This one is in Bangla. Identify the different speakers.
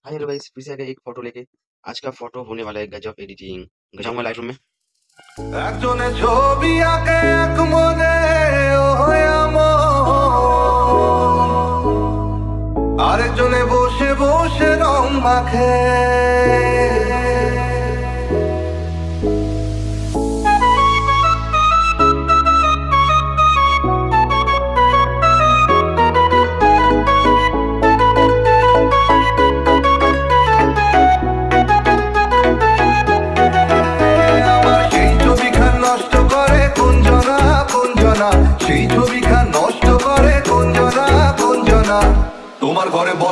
Speaker 1: हाय हेलो गाइस, फिर से आ गए एक फोटो लेके। आज का फोटो होने वाला है गजब एडिटिंग। जाऊंगा लाइट रूम में।
Speaker 2: একজনে ছবি আঁকে এক মনে ও হয়া মন, আরেকজনে বসে বসে রং মাখে। সেই ছবিখান নষ্ট করে কোন জনা তোমার ঘরে